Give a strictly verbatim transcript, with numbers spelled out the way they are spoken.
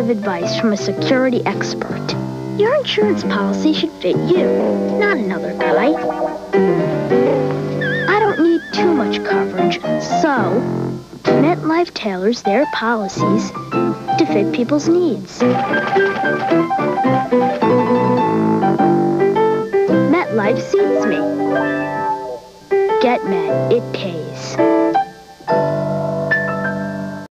of advice from a security expert. Your insurance policy should fit you, not another guy. I don't need too much coverage, so MetLife tailors their policies to fit people's needs. MetLife suits me. Get Met, it pays.